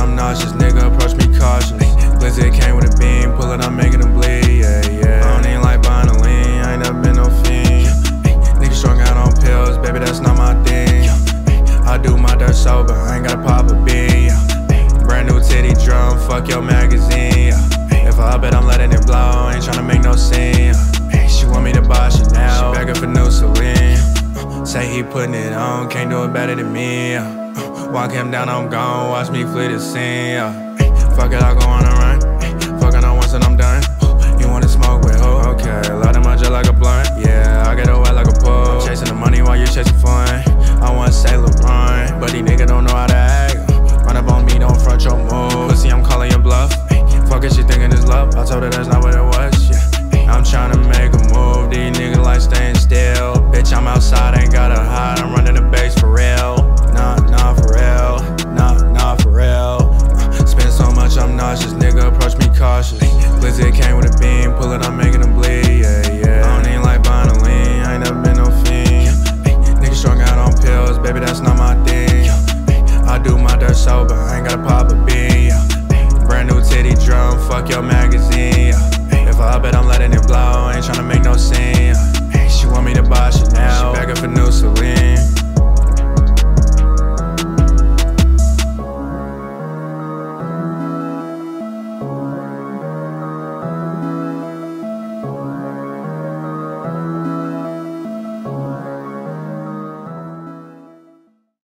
I'm nauseous, nigga, approach me cautious. Glizzy came with a beam, pull it, I'm making them bleed, yeah, yeah. I don't even like buying a lean, I ain't never been no fiend. Nigga strung out on pills, baby, that's not my thing. I do my dirt sober, I ain't gotta pop a bean. Brand new titty drum, fuck your magazine. If I up it, I'm letting it blow, ain't tryna make no scene. She want me to buy Chanel, she begging for new Celine. Say he putting it on, can't do it better than me. Walk him down, I'm gone, watch me flee the scene. Fuck it, I'll go on a run. Fucking on once and I'm done. You wanna smoke with who? Okay, light him up just like a blunt. Yeah, I get it wet like a pool. I'm chasing the money while you're chasing fun. I wanna say LeBron, but these niggas don't know how to